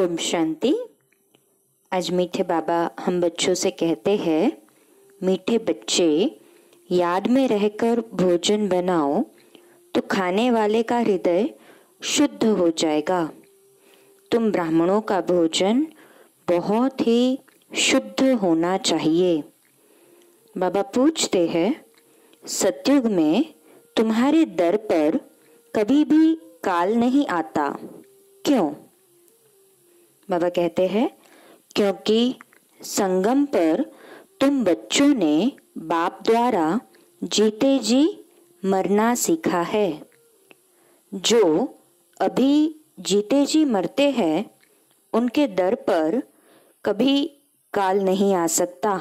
ओम शांति। आज मीठे बाबा हम बच्चों से कहते हैं, मीठे बच्चे, याद में रहकर भोजन बनाओ तो खाने वाले का हृदय शुद्ध हो जाएगा। तुम ब्राह्मणों का भोजन बहुत ही शुद्ध होना चाहिए। बाबा पूछते हैं, सतयुग में तुम्हारे दर पर कभी भी काल नहीं आता, क्यों? बाबा कहते हैं, क्योंकि संगम पर तुम बच्चों ने बाप द्वारा जीते जी मरना सीखा है। जो अभी जीते जी मरते हैं उनके दर पर कभी काल नहीं आ सकता।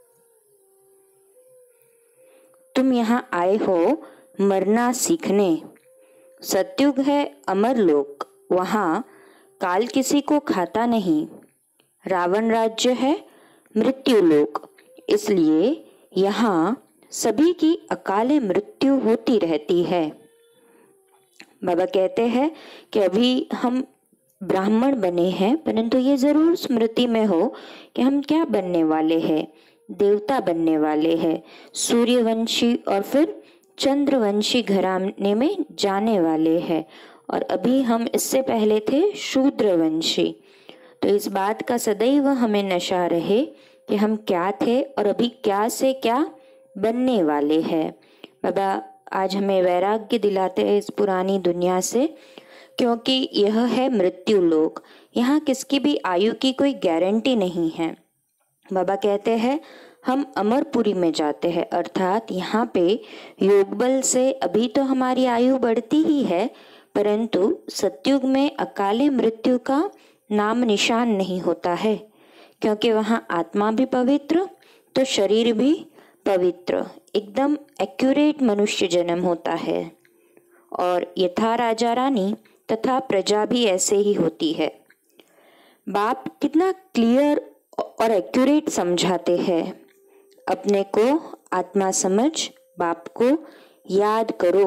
तुम यहाँ आए हो मरना सीखने। सतयुग है अमर लोक, वहाँ काल किसी को खाता नहीं। रावण राज्य है मृत्यु लोक, इसलिए यहाँ सभी की अकाले मृत्यु होती रहती है। बाबा कहते हैं कि अभी हम ब्राह्मण बने हैं, परंतु ये जरूर स्मृति में हो कि हम क्या बनने वाले हैं, देवता बनने वाले हैं, सूर्यवंशी और फिर चंद्रवंशी घराने में जाने वाले हैं। और अभी हम इससे पहले थे शूद्रवंशी। तो इस बात का सदैव हमें नशा रहे कि हम क्या थे और अभी क्या से क्या बनने वाले हैं। बाबा आज हमें वैराग्य दिलाते हैं इस पुरानी दुनिया से, क्योंकि यह है मृत्यु लोक। यहाँ किसकी भी आयु की कोई गारंटी नहीं है। बाबा कहते हैं हम अमरपुरी में जाते हैं, अर्थात यहाँ पे योग बल से अभी तो हमारी आयु बढ़ती ही है, परंतु सतयुग में अकाले मृत्यु का नाम निशान नहीं होता है, क्योंकि वहाँ आत्मा भी पवित्र तो शरीर भी पवित्र, एकदम एक्यूरेट मनुष्य जन्म होता है। और यथा राजा रानी तथा प्रजा भी ऐसे ही होती है। बाप कितना क्लियर और एक्यूरेट समझाते हैं। अपने को आत्मा समझ बाप को याद करो।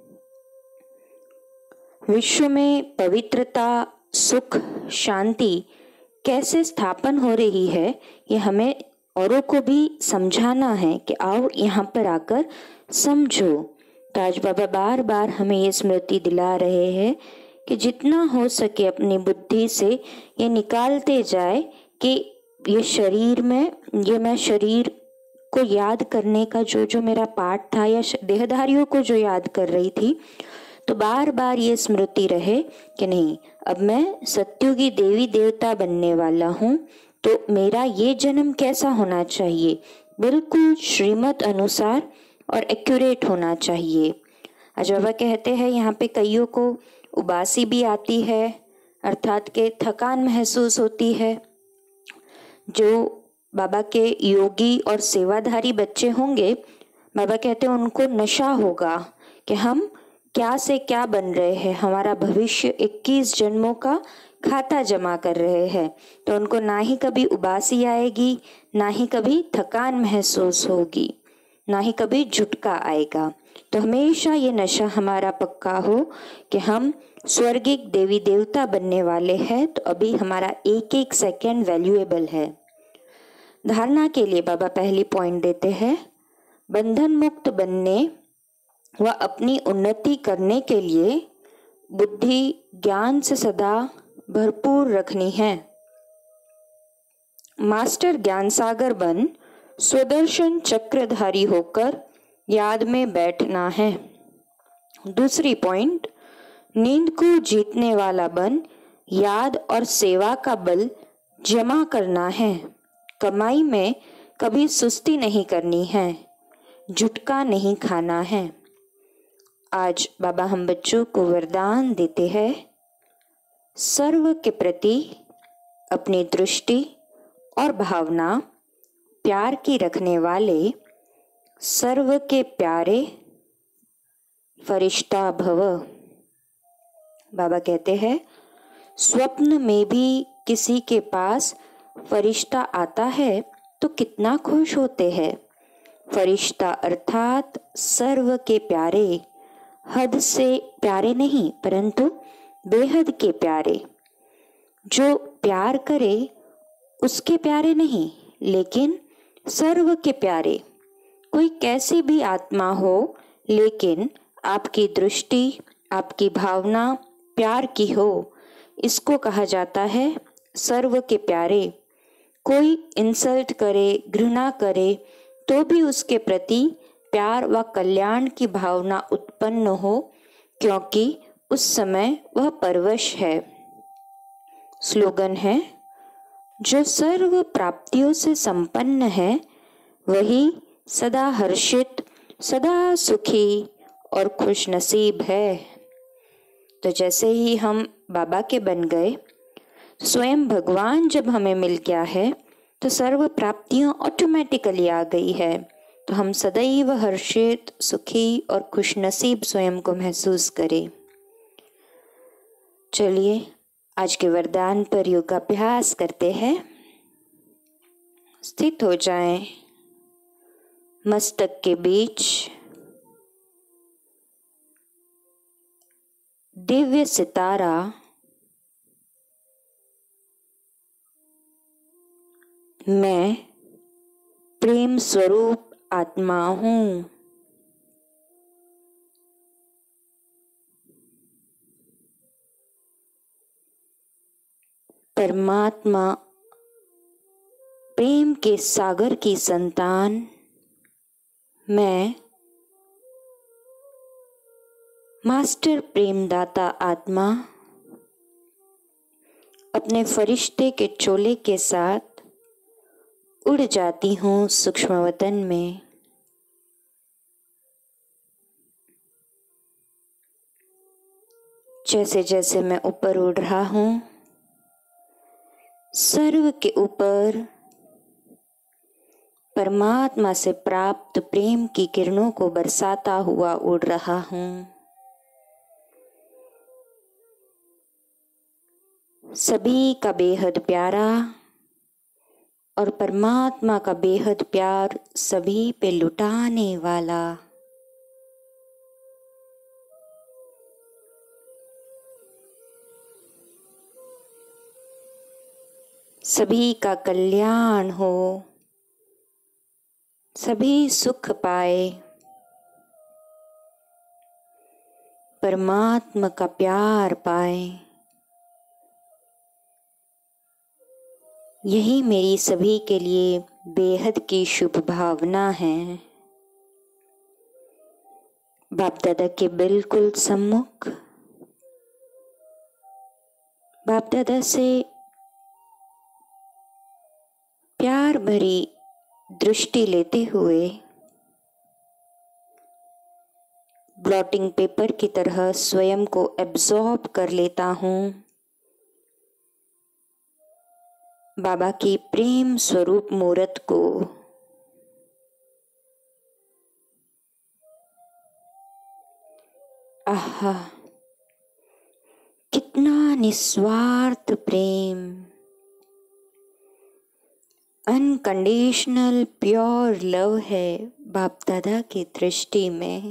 विश्व में पवित्रता, सुख, शांति कैसे स्थापन हो रही है, ये हमें औरों को भी समझाना है कि आओ यहाँ पर आकर समझो। तो आज बाबा बार बार हमें ये स्मृति दिला रहे हैं कि जितना हो सके अपनी बुद्धि से ये निकालते जाए कि ये शरीर में, ये मैं शरीर को याद करने का जो मेरा पाठ था, या देहधारियों को जो याद कर रही थी, तो बार बार ये स्मृति रहे कि नहीं, अब मैं सत्युगी देवी देवता बनने वाला हूँ, तो मेरा ये जन्म कैसा होना चाहिए, बिल्कुल श्रीमत अनुसार और एक्यूरेट होना चाहिए। आज बाबा कहते हैं यहाँ पे कईयों को उबासी भी आती है, अर्थात के थकान महसूस होती है। जो बाबा के योगी और सेवाधारी बच्चे होंगे, बाबा कहते हैं उनको नशा होगा कि हम क्या से क्या बन रहे हैं, हमारा भविष्य 21 जन्मों का खाता जमा कर रहे हैं। तो उनको ना ही कभी उबासी आएगी, ना ही कभी थकान महसूस होगी, ना ही कभी झुटका आएगा। तो हमेशा ये नशा हमारा पक्का हो कि हम स्वर्गिक देवी देवता बनने वाले हैं। तो अभी हमारा एक एक सेकेंड वैल्यूएबल है। धारणा के लिए बाबा पहली पॉइंट देते हैं, बंधन मुक्त बनने व अपनी उन्नति करने के लिए बुद्धि ज्ञान से सदा भरपूर रखनी है। मास्टर ज्ञान सागर बन स्वदर्शन चक्रधारी होकर याद में बैठना है। दूसरी पॉइंट, नींद को जीतने वाला बन याद और सेवा का बल जमा करना है। कमाई में कभी सुस्ती नहीं करनी है, झुटका नहीं खाना है। आज बाबा हम बच्चों को वरदान देते हैं, सर्व के प्रति अपनी दृष्टि और भावना प्यार की रखने वाले सर्व के प्यारे फरिश्ता भव। बाबा कहते हैं, स्वप्न में भी किसी के पास फरिश्ता आता है तो कितना खुश होते हैं। फरिश्ता अर्थात सर्व के प्यारे, हद से प्यारे नहीं परंतु बेहद के प्यारे। जो प्यार करे उसके प्यारे नहीं, लेकिन सर्व के प्यारे। कोई कैसी भी आत्मा हो, लेकिन आपकी दृष्टि, आपकी भावना प्यार की हो, इसको कहा जाता है सर्व के प्यारे। कोई इंसल्ट करे, घृणा करे, तो भी उसके प्रति प्यार व कल्याण की भावना उत्पन्न हो, क्योंकि उस समय वह परवश है। स्लोगन है, जो सर्व प्राप्तियों से संपन्न है वही सदा हर्षित, सदा सुखी और खुश नसीब है। तो जैसे ही हम बाबा के बन गए, स्वयं भगवान जब हमें मिल गया है, तो सर्व प्राप्तियां ऑटोमेटिकली आ गई है। तो हम सदैव हर्षित, सुखी और खुश नसीब स्वयं को महसूस करें। चलिए आज के वरदान पर योगाभ्यास करते हैं। स्थित हो जाएं, मस्तक के बीच दिव्य सितारा मैं प्रेम स्वरूप आत्मा हूँ। परमात्मा प्रेम के सागर की संतान मैं मास्टर प्रेमदाता आत्मा अपने फरिश्ते के चोले के साथ उड़ जाती हूँ सूक्ष्म वतन में। जैसे जैसे मैं ऊपर उड़ रहा हूँ, सर्व के ऊपर परमात्मा से प्राप्त प्रेम की किरणों को बरसाता हुआ उड़ रहा हूँ। सभी का बेहद प्यारा और परमात्मा का बेहद प्यार सभी पे लुटाने वाला। सभी का कल्याण हो, सभी सुख पाए, परमात्मा का प्यार पाए, यही मेरी सभी के लिए बेहद की शुभ भावना है। बाप दादा के बिल्कुल सम्मुख बाप दादा से प्यार भरी दृष्टि लेते हुए ब्लॉटिंग पेपर की तरह स्वयं को एब्जॉर्ब कर लेता हूँ बाबा की प्रेम स्वरूप मूर्त को। आहा, कितना निस्वार्थ प्रेम, अनकंडीशनल प्योर लव है बाप दादा की दृष्टि में।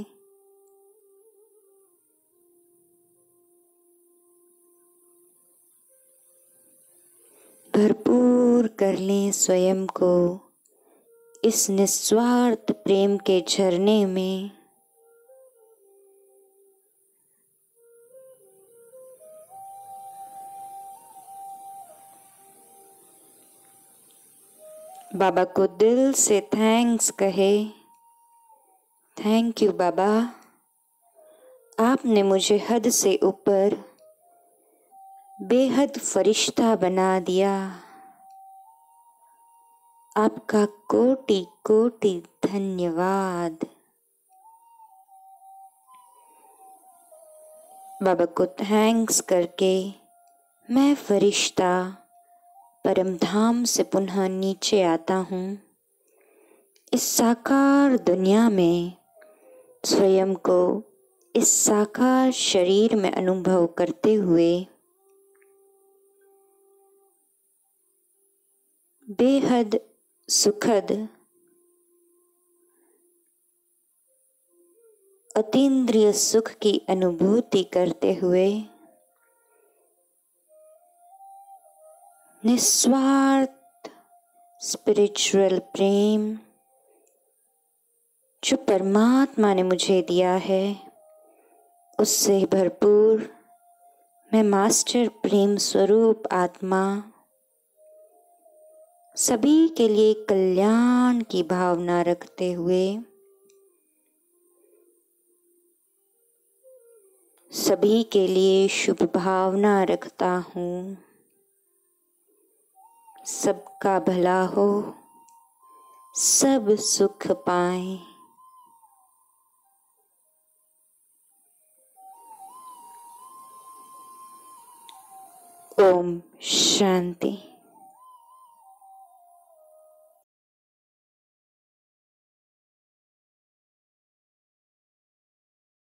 भरपूर कर लें स्वयं को इस निस्वार्थ प्रेम के झरने में। बाबा को दिल से थैंक्स कहे, थैंक यू बाबा, आपने मुझे हद से ऊपर बेहद फरिश्ता बना दिया। आपका कोटि कोटि धन्यवाद। बाबा को थैंक्स करके मैं फरिश्ता परम धाम से पुनः नीचे आता हूँ। इस साकार दुनिया में स्वयं को इस साकार शरीर में अनुभव करते हुए बेहद सुखद अतीन्द्रिय सुख की अनुभूति करते हुए निस्वार्थ स्पिरिचुअल प्रेम जो परमात्मा ने मुझे दिया है, उससे भरपूर मैं मास्टर प्रेम स्वरूप आत्मा सभी के लिए कल्याण की भावना रखते हुए सभी के लिए शुभ भावना रखता हूँ। सबका भला हो, सब सुख पाएं। ओम शांति।